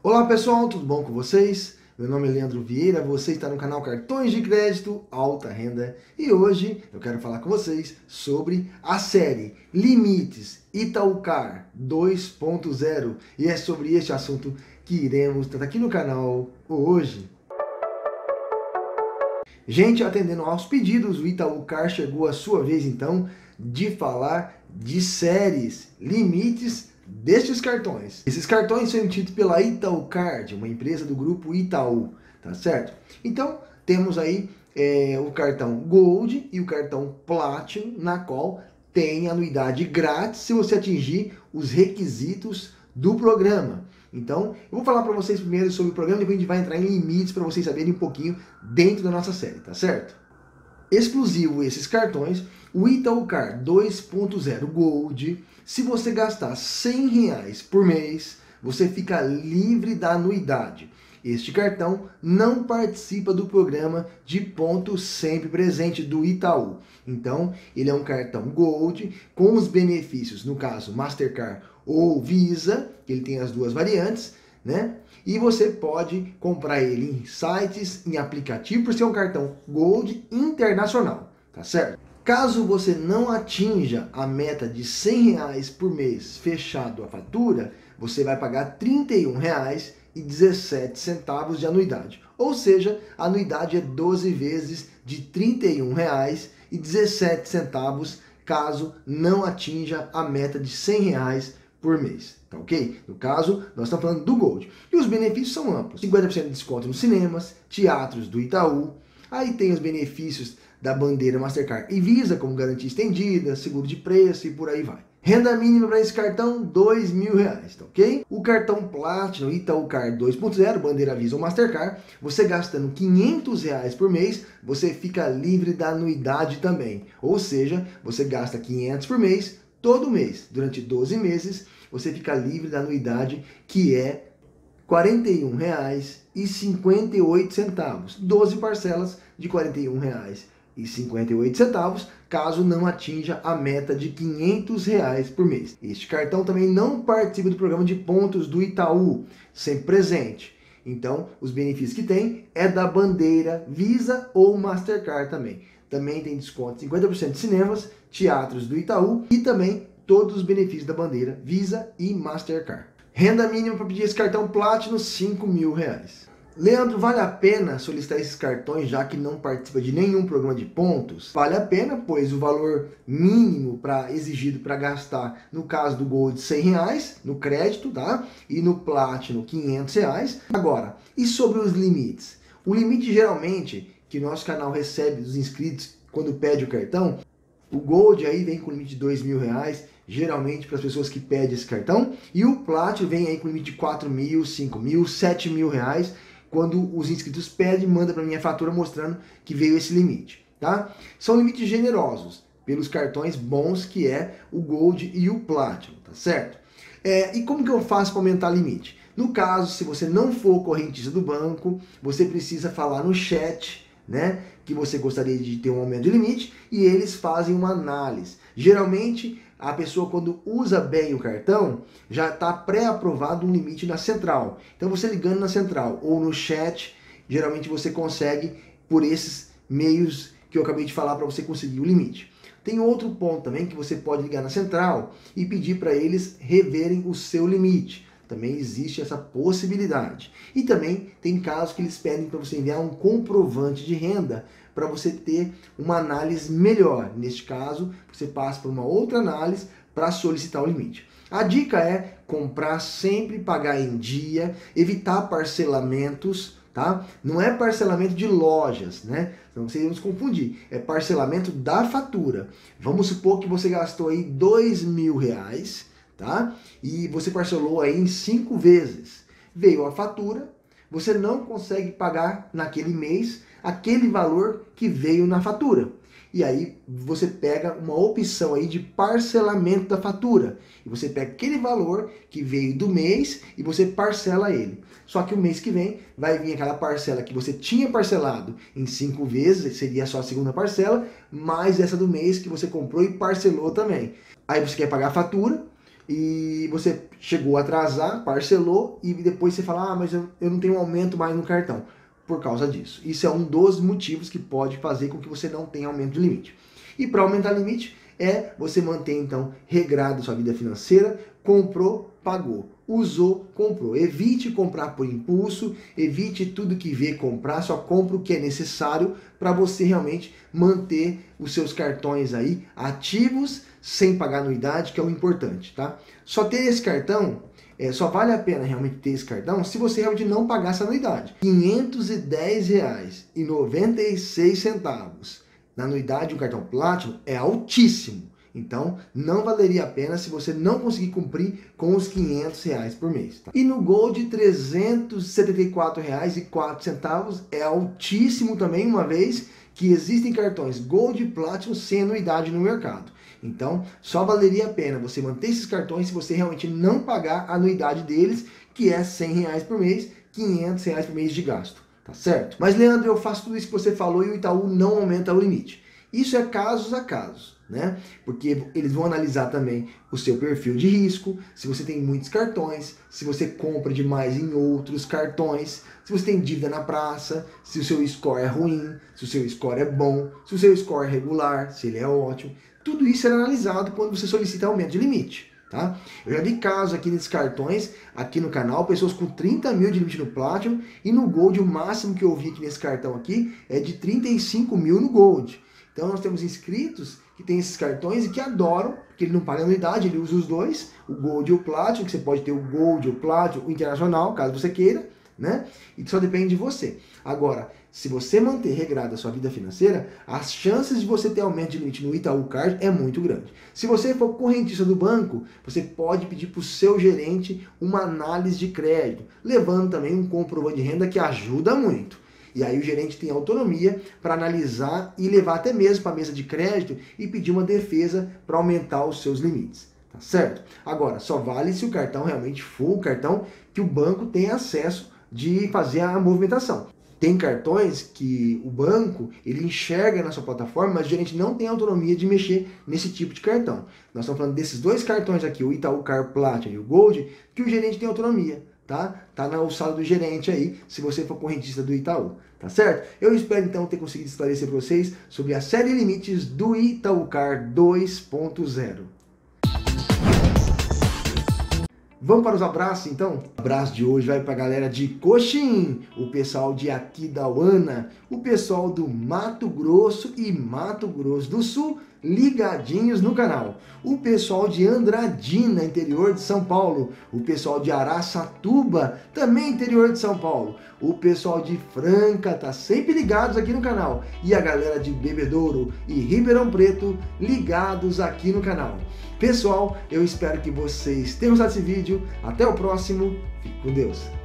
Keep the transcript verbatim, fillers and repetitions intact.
Olá pessoal, tudo bom com vocês? Meu nome é Leandro Vieira, você está no canal Cartões de Crédito Alta Renda e hoje eu quero falar com vocês sobre a série Limites Itaúcar dois ponto zero e é sobre este assunto que iremos tratar aqui no canal hoje. Gente, atendendo aos pedidos, o Itaúcar chegou a sua vez então de falar de séries, limites destes cartões. Esses cartões são emitidos pela Itaúcard, uma empresa do grupo Itaú, tá certo? Então, temos aí é, o cartão Gold e o cartão Platinum, na qual tem anuidade grátis se você atingir os requisitos do programa. Então, eu vou falar para vocês primeiro sobre o programa, depois a gente vai entrar em limites para vocês saberem um pouquinho dentro da nossa série, tá certo? Exclusivo esses cartões, o Itaúcar dois ponto zero Gold, se você gastar cem reais por mês, você fica livre da anuidade. Este cartão não participa do programa de ponto sempre presente do Itaú. Então, ele é um cartão Gold com os benefícios, no caso Mastercard ou Visa, que ele tem as duas variantes, né? E você pode comprar ele em sites, em aplicativo, por ser um cartão Gold internacional, tá certo? Caso você não atinja a meta de cem reais por mês fechado a fatura, você vai pagar trinta e um reais e dezessete centavos de anuidade. Ou seja, a anuidade é doze vezes de trinta e um reais e dezessete centavos caso não atinja a meta de cem reais por mês, tá ok? No caso, nós estamos falando do Gold. E os benefícios são amplos. cinquenta por cento de desconto nos cinemas, teatros do Itaú. Aí tem os benefícios da bandeira Mastercard e Visa, como garantia estendida, seguro de preço e por aí vai. Renda mínima para esse cartão, dois mil reais, tá ok? O cartão Platinum Itaúcar dois ponto zero, bandeira Visa ou Mastercard, você gastando quinhentos reais por mês, você fica livre da anuidade também. Ou seja, você gasta quinhentos por mês, todo mês, durante doze meses, você fica livre da anuidade, que é quarenta e um reais e cinquenta e oito centavos. doze parcelas de quarenta e um reais e cinquenta e oito centavos, caso não atinja a meta de quinhentos reais por mês. Este cartão também não participa do programa de pontos do Itaú, sempre presente. Então, os benefícios que tem é da bandeira Visa ou Mastercard também. Também tem desconto de cinquenta por cento de cinemas, teatros do Itaú e também todos os benefícios da bandeira Visa e Mastercard. Renda mínima para pedir esse cartão Platinum, cinco mil reais. Leandro, vale a pena solicitar esses cartões já que não participa de nenhum programa de pontos? Vale a pena, pois o valor mínimo para exigido para gastar, no caso do Gold, cem reais no crédito, tá? E no Platinum, quinhentos reais. Agora, e sobre os limites? O limite geralmente que nosso canal recebe dos inscritos quando pede o cartão, o Gold aí vem com limite de dois mil reais, geralmente para as pessoas que pedem esse cartão, e o Platinum vem aí com limite de quatro mil, cinco mil, sete mil reais, quando os inscritos pedem, manda para mim a fatura mostrando que veio esse limite, tá? São limites generosos, pelos cartões bons que é o Gold e o Platinum, tá certo? É, e como que eu faço para aumentar o limite? No caso, se você não for correntista do banco, você precisa falar no chat, né, que você gostaria de ter um aumento de limite e eles fazem uma análise. Geralmente, a pessoa quando usa bem o cartão, já está pré-aprovado um limite na central. Então você ligando na central ou no chat, geralmente você consegue por esses meios que eu acabei de falar para você conseguir o limite. Tem outro ponto também que você pode ligar na central e pedir para eles reverem o seu limite. Também existe essa possibilidade. E também tem casos que eles pedem para você enviar um comprovante de renda para você ter uma análise melhor. Neste caso, você passa por uma outra análise para solicitar o limite. A dica é comprar sempre, pagar em dia, evitar parcelamentos, tá? Não é parcelamento de lojas, né? Não vocês vão se confundir. É parcelamento da fatura. Vamos supor que você gastou aí dois mil reais, tá? E você parcelou aí em cinco vezes. Veio a fatura, você não consegue pagar naquele mês aquele valor que veio na fatura. E aí você pega uma opção aí de parcelamento da fatura. E você pega aquele valor que veio do mês e você parcela ele. Só que o mês que vem vai vir aquela parcela que você tinha parcelado em cinco vezes, seria só a segunda parcela, mais essa do mês que você comprou e parcelou também. Aí você quer pagar a fatura, e você chegou a atrasar, parcelou e depois você fala, ah, mas eu, eu não tenho aumento mais no cartão por causa disso. Isso é um dos motivos que pode fazer com que você não tenha aumento de limite. E para aumentar o limite é você manter então regrado a sua vida financeira, comprou, pagou, usou, comprou. Evite comprar por impulso, evite tudo que vê comprar, só compra o que é necessário para você realmente manter os seus cartões aí ativos, sem pagar anuidade, que é o importante, tá? Só ter esse cartão, é, só vale a pena realmente ter esse cartão se você realmente não pagar essa anuidade. quinhentos e dez reais e noventa e seis centavos na anuidade do cartão Platinum é altíssimo. Então, não valeria a pena se você não conseguir cumprir com os quinhentos reais por mês. Tá? E no Gold, trezentos e setenta e quatro reais e quatro centavos é altíssimo também, uma vez que existem cartões Gold e Platinum sem anuidade no mercado. Então, só valeria a pena você manter esses cartões se você realmente não pagar a anuidade deles, que é cem reais por mês, quinhentos reais por mês de gasto. Tá certo? Mas, Leandro, eu faço tudo isso que você falou e o Itaú não aumenta o limite. Isso é casos a casos, né? Porque eles vão analisar também o seu perfil de risco, se você tem muitos cartões, se você compra demais em outros cartões, se você tem dívida na praça, se o seu score é ruim, se o seu score é bom, se o seu score é regular, se ele é ótimo. Tudo isso é analisado quando você solicita aumento de limite. Tá? Eu já vi casos aqui nesses cartões, aqui no canal, pessoas com trinta mil de limite no Platinum e no Gold o máximo que eu vi aqui nesse cartão aqui é de trinta e cinco mil no Gold. Então nós temos inscritos que tem esses cartões e que adoram, porque ele não paga anuidade, ele usa os dois, o Gold e o Platinum, que você pode ter o Gold, o Platinum, o Internacional, caso você queira, né? E só depende de você. Agora, se você manter regrada a sua vida financeira, as chances de você ter aumento de limite no Itaú Card é muito grande. Se você for correntista do banco, você pode pedir para o seu gerente uma análise de crédito, levando também um comprovante de renda que ajuda muito. E aí o gerente tem autonomia para analisar e levar até mesmo para a mesa de crédito e pedir uma defesa para aumentar os seus limites. Tá certo? Agora, só vale se o cartão realmente for o cartão que o banco tem acesso de fazer a movimentação. Tem cartões que o banco ele enxerga na sua plataforma, mas o gerente não tem autonomia de mexer nesse tipo de cartão. Nós estamos falando desses dois cartões aqui, o Itaú Card Platinum e o Gold, que o gerente tem autonomia. Tá? Tá na alçada do gerente aí, se você for correntista do Itaú, tá certo? Eu espero então ter conseguido esclarecer para vocês sobre a série de limites do Itaú Card dois ponto zero. Vamos para os abraços então? O abraço de hoje vai para a galera de Coxim, o pessoal de Aquidauana, o pessoal do Mato Grosso e Mato Grosso do Sul, ligadinhos no canal. O pessoal de Andradina, interior de São Paulo. O pessoal de Araçatuba, também interior de São Paulo. O pessoal de Franca, tá sempre ligados aqui no canal. E a galera de Bebedouro e Ribeirão Preto, ligados aqui no canal. Pessoal, eu espero que vocês tenham gostado desse vídeo. Até o próximo. Fique com Deus.